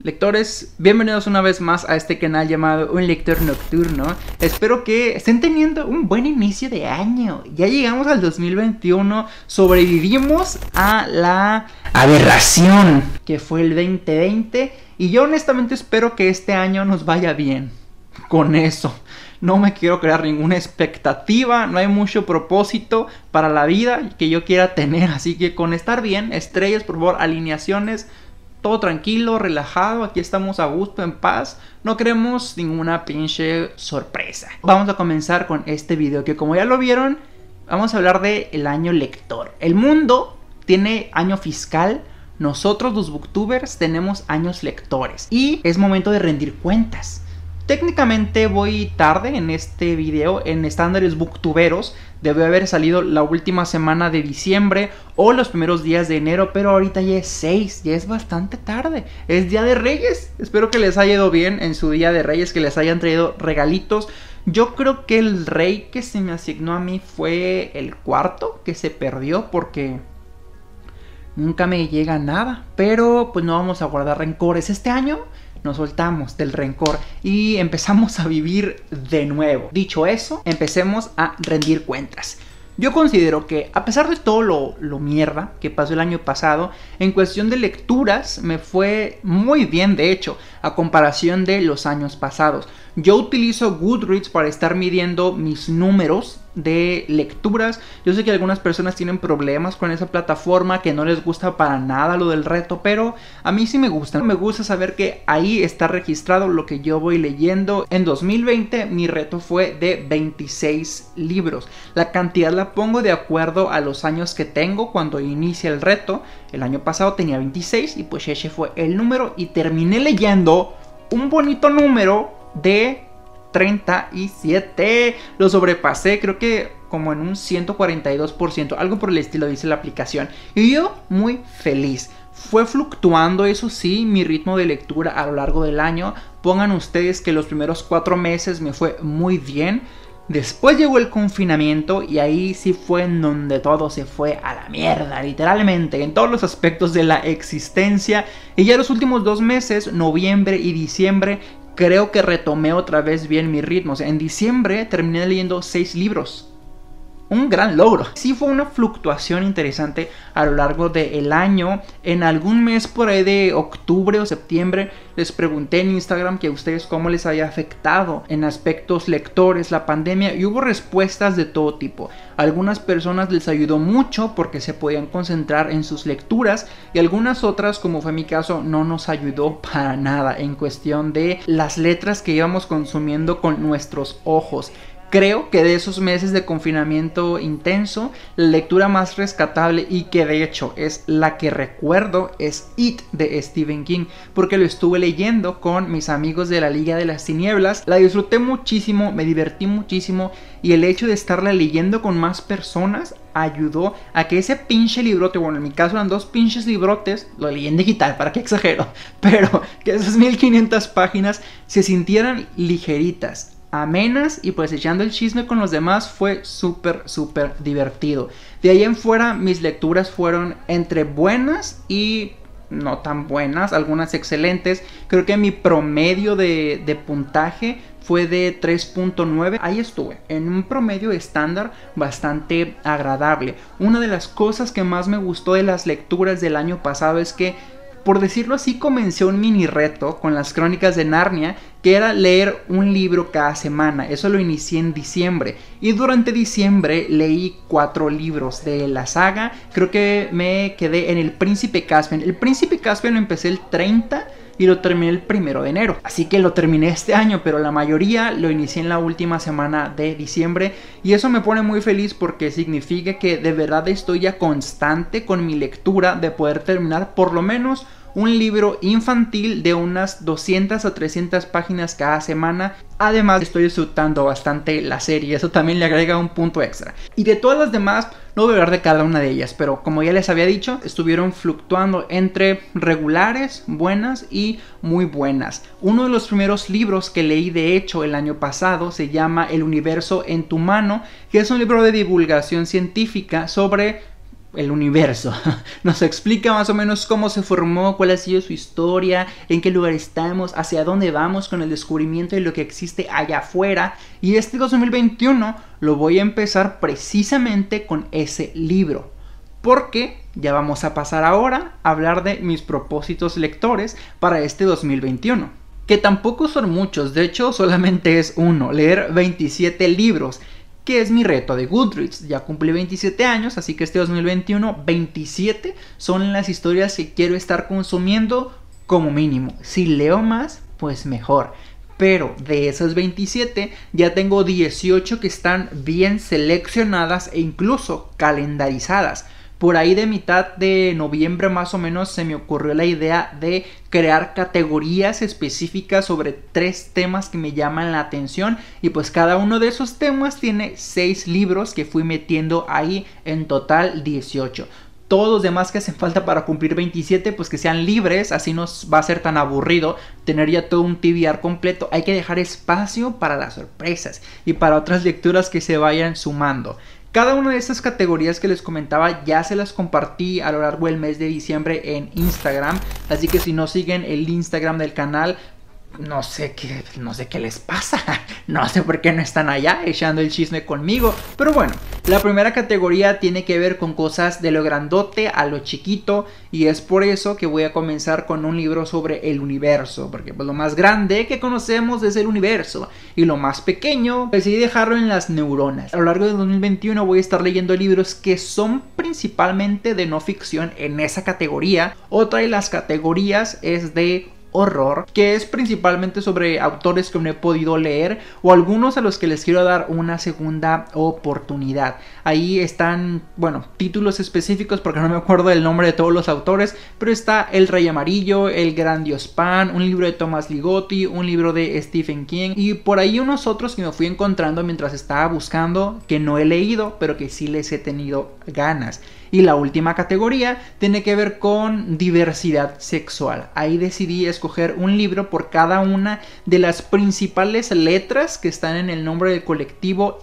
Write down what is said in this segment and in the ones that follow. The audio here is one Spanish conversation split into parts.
Lectores, bienvenidos una vez más a este canal llamado Un Lector Nocturno. Espero que estén teniendo un buen inicio de año. Ya llegamos al 2021, sobrevivimos a la aberración que fue el 2020 y yo honestamente espero que este año nos vaya bien. Con eso, no me quiero crear ninguna expectativa, no hay mucho propósito para la vida que yo quiera tener, así que con estar bien, estrellas, por favor, alineaciones, todo tranquilo, relajado, aquí estamos a gusto, en paz, no queremos ninguna pinche sorpresa. Vamos a comenzar con este video que, como ya lo vieron, vamos a hablar del año lector. El mundo tiene año fiscal, nosotros los booktubers tenemos años lectores y es momento de rendir cuentas. Técnicamente voy tarde en este video, en estándares booktuberos. Debe haber salido la última semana de diciembre o los primeros días de enero, pero ahorita ya es 6, ya es bastante tarde. Es Día de Reyes. Espero que les haya ido bien en su Día de Reyes, que les hayan traído regalitos. Yo creo que el rey que se me asignó a mí fue el cuarto, que se perdió porque nunca me llega nada. Pero pues no vamos a guardar rencores este año. Nos soltamos del rencor y empezamos a vivir de nuevo. Dicho eso, empecemos a rendir cuentas. Yo considero que, a pesar de todo lo mierda que pasó el año pasado, en cuestión de lecturas me fue muy bien, de hecho, a comparación de los años pasados. Yo utilizo Goodreads para estar midiendo mis números de lecturas. Yo sé que algunas personas tienen problemas con esa plataforma, que no les gusta para nada lo del reto, pero a mí sí me gusta. Me gusta saber que ahí está registrado lo que yo voy leyendo. En 2020 mi reto fue de 26 libros. La cantidad la pongo de acuerdo a los años que tengo cuando inicia el reto. El año pasado tenía 26 y pues ese fue el número y terminé leyendo un bonito número de 37. Lo sobrepasé, creo que como en un 142%, algo por el estilo dice la aplicación. Y yo muy feliz. Fue fluctuando, eso sí, mi ritmo de lectura a lo largo del año. Pongan ustedes que los primeros 4 meses me fue muy bien. Después llegó el confinamiento y ahí sí fue en donde todo se fue a la mierda, literalmente, en todos los aspectos de la existencia. Y ya los últimos 2 meses, noviembre y diciembre, creo que retomé otra vez bien mi ritmo. O sea, en diciembre terminé leyendo 6 libros. Un gran logro. Sí fue una fluctuación interesante a lo largo del año. En algún mes por ahí de octubre o septiembre les pregunté en Instagram que a ustedes cómo les había afectado en aspectos lectores la pandemia y hubo respuestas de todo tipo. A algunas personas les ayudó mucho porque se podían concentrar en sus lecturas y algunas otras, como fue mi caso, no nos ayudó para nada en cuestión de las letras que íbamos consumiendo con nuestros ojos. Creo que de esos meses de confinamiento intenso, la lectura más rescatable y que de hecho es la que recuerdo es It de Stephen King, porque lo estuve leyendo con mis amigos de la Liga de las Tinieblas. La disfruté muchísimo, me divertí muchísimo y el hecho de estarla leyendo con más personas ayudó a que ese pinche librote, bueno, en mi caso eran 2 pinches librotes, lo leí en digital, para qué exagero, pero que esas 1500 páginas se sintieran ligeritas, amenas y pues echando el chisme con los demás fue súper divertido. De ahí en fuera mis lecturas fueron entre buenas y no tan buenas, algunas excelentes. Creo que mi promedio de puntaje fue de 3.9. Ahí estuve, en un promedio estándar bastante agradable. Una de las cosas que más me gustó de las lecturas del año pasado es que, por decirlo así, comencé un mini reto con las Crónicas de Narnia, que era leer un libro cada semana. Eso lo inicié en diciembre y durante diciembre leí 4 libros de la saga. Creo que me quedé en El Príncipe Caspian. El Príncipe Caspian lo empecé el 30 y lo terminé el 1 de enero. Así que lo terminé este año, pero la mayoría lo inicié en la última semana de diciembre. Y eso me pone muy feliz porque significa que de verdad estoy ya constante con mi lectura de poder terminar por lo menos un libro infantil de unas 200 a 300 páginas cada semana. Además estoy disfrutando bastante la serie, eso también le agrega un punto extra. Y de todas las demás no voy a hablar de cada una de ellas, pero como ya les había dicho, estuvieron fluctuando entre regulares, buenas y muy buenas. Uno de los primeros libros que leí de hecho el año pasado se llama El universo en tu mano, que es un libro de divulgación científica sobre el universo. Nos explica más o menos cómo se formó, cuál ha sido su historia, en qué lugar estamos, hacia dónde vamos con el descubrimiento de lo que existe allá afuera. Y este 2021 lo voy a empezar precisamente con ese libro, porque ya vamos a pasar ahora a hablar de mis propósitos lectores para este 2021. Que tampoco son muchos, de hecho solamente es uno, leer 27 libros. Que es mi reto de Goodreads. Ya cumplí 27 años, así que este 2021, 27 son las historias que quiero estar consumiendo como mínimo. Si leo más, pues mejor. Pero de esas 27, ya tengo 18 que están bien seleccionadas e incluso calendarizadas. Por ahí de mitad de noviembre más o menos se me ocurrió la idea de crear categorías específicas sobre 3 temas que me llaman la atención, y pues cada uno de esos temas tiene 6 libros que fui metiendo ahí, en total 18. Todos los demás que hacen falta para cumplir 27 pues que sean libres, así no va a ser tan aburrido tener ya todo un TBR completo. Hay que dejar espacio para las sorpresas y para otras lecturas que se vayan sumando. Cada una de estas categorías que les comentaba ya se las compartí a lo largo del mes de diciembre en Instagram, así que si no siguen el Instagram del canal, no sé qué les pasa, no sé por qué no están allá echando el chisme conmigo. Pero bueno, la primera categoría tiene que ver con cosas de lo grandote a lo chiquito, y es por eso que voy a comenzar con un libro sobre el universo, porque pues lo más grande que conocemos es el universo y lo más pequeño decidí dejarlo en las neuronas. A lo largo de 2021 voy a estar leyendo libros que son principalmente de no ficción en esa categoría. Otra de las categorías es de horror, que es principalmente sobre autores que no he podido leer o algunos a los que les quiero dar una segunda oportunidad. Ahí están, bueno, títulos específicos porque no me acuerdo del nombre de todos los autores, pero está El Rey Amarillo, El Gran Dios Pan, un libro de Thomas Ligotti, un libro de Stephen King y por ahí unos otros que me fui encontrando mientras estaba buscando, que no he leído pero que sí les he tenido ganas. Y la última categoría tiene que ver con diversidad sexual. Ahí decidí escoger un libro por cada una de las principales letras que están en el nombre del colectivo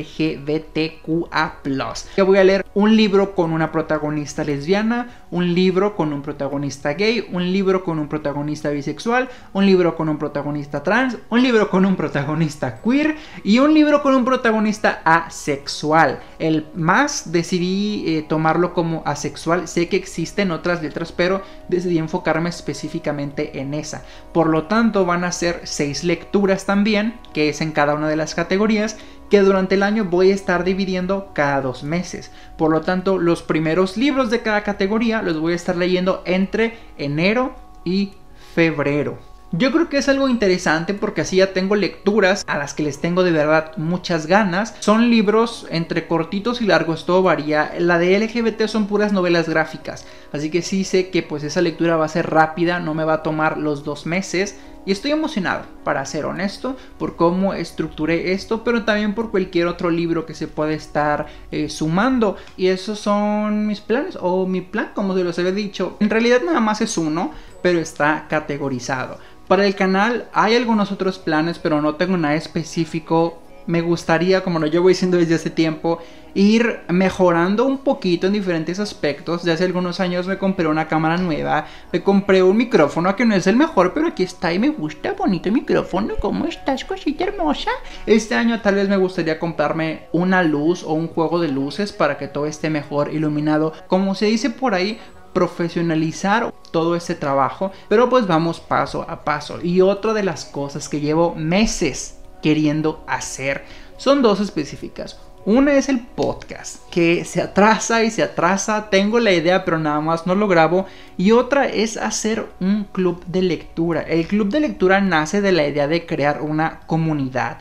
LGBTQA+. Yo voy a leer un libro con una protagonista lesbiana, un libro con un protagonista gay, un libro con un protagonista bisexual, un libro con un protagonista trans, un libro con un protagonista queer y un libro con un protagonista asexual. El más decidí tomarlo como asexual. Sé que existen otras letras, pero decidí enfocarme específicamente en esa. Por lo tanto, van a ser 6 lecturas también, que es en cada una de las categorías, que durante el año voy a estar dividiendo cada 2 meses. Por lo tanto, los primeros libros de cada categoría los voy a estar leyendo entre enero y febrero. Yo creo que es algo interesante porque así ya tengo lecturas a las que les tengo de verdad muchas ganas. Son libros entre cortitos y largos, todo varía. La de LGBT son puras novelas gráficas, así que sí sé que pues esa lectura va a ser rápida, no me va a tomar los 2 meses. Y estoy emocionado, para ser honesto, por cómo estructuré esto, pero también por cualquier otro libro que se puede estar sumando. Y esos son mis planes, o mi plan, como se los había dicho. En realidad nada más es uno, pero está categorizado. Para el canal hay algunos otros planes, pero no tengo nada específico. Me gustaría, como lo llevo diciendo desde hace tiempo, ir mejorando un poquito en diferentes aspectos. De hace algunos años me compré una cámara nueva, me compré un micrófono que no es el mejor, pero aquí está y me gusta, bonito micrófono. ¿Cómo estás, cosita hermosa? Este año tal vez me gustaría comprarme una luz o un juego de luces para que todo esté mejor iluminado, como se dice por ahí, profesionalizar todo este trabajo. Pero pues vamos paso a paso. Y otra de las cosas que llevo meses queriendo hacer son 2 específicas. Una es el podcast, que se atrasa y se atrasa. Tengo la idea, pero nada más no lo grabo. Y otra es hacer un club de lectura. El club de lectura nace de la idea de crear una comunidad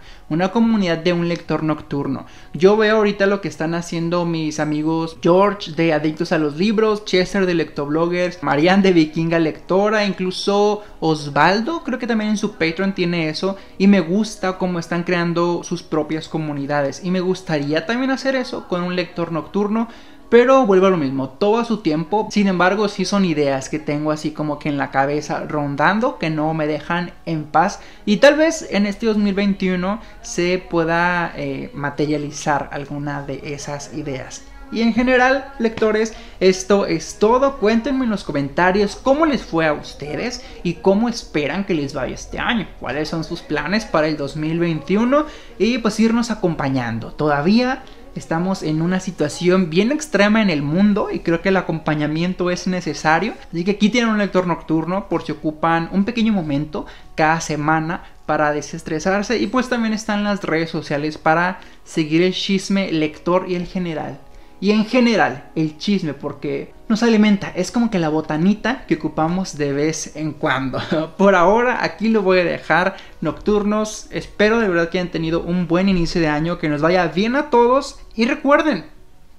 de un lector nocturno. Yo veo ahorita lo que están haciendo mis amigos George de Adictos a los Libros, Chester de Lectobloggers, Marianne de Vikinga Lectora, incluso Osvaldo, creo que también en su Patreon tiene eso. Y me gusta cómo están creando sus propias comunidades. Y me gustaría también hacer eso con un lector nocturno. Pero vuelvo a lo mismo, todo a su tiempo. Sin embargo, sí son ideas que tengo así como que en la cabeza rondando, que no me dejan en paz. Y tal vez en este 2021 se pueda materializar alguna de esas ideas. Y en general, lectores, esto es todo. Cuéntenme en los comentarios cómo les fue a ustedes y cómo esperan que les vaya este año. Cuáles son sus planes para el 2021 y pues irnos acompañando. Todavía estamos en una situación bien extrema en el mundo y creo que el acompañamiento es necesario. Así que aquí tienen un lector nocturno por si ocupan un pequeño momento cada semana para desestresarse. Y pues también están las redes sociales para seguir el chisme lector y el general. Y en general el chisme, porque nos alimenta, es como que la botanita que ocupamos de vez en cuando. Por ahora aquí lo voy a dejar, nocturnos. Espero de verdad que hayan tenido un buen inicio de año, que nos vaya bien a todos. Y recuerden,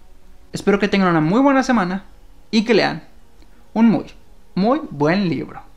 espero que tengan una muy buena semana y que lean un muy buen libro.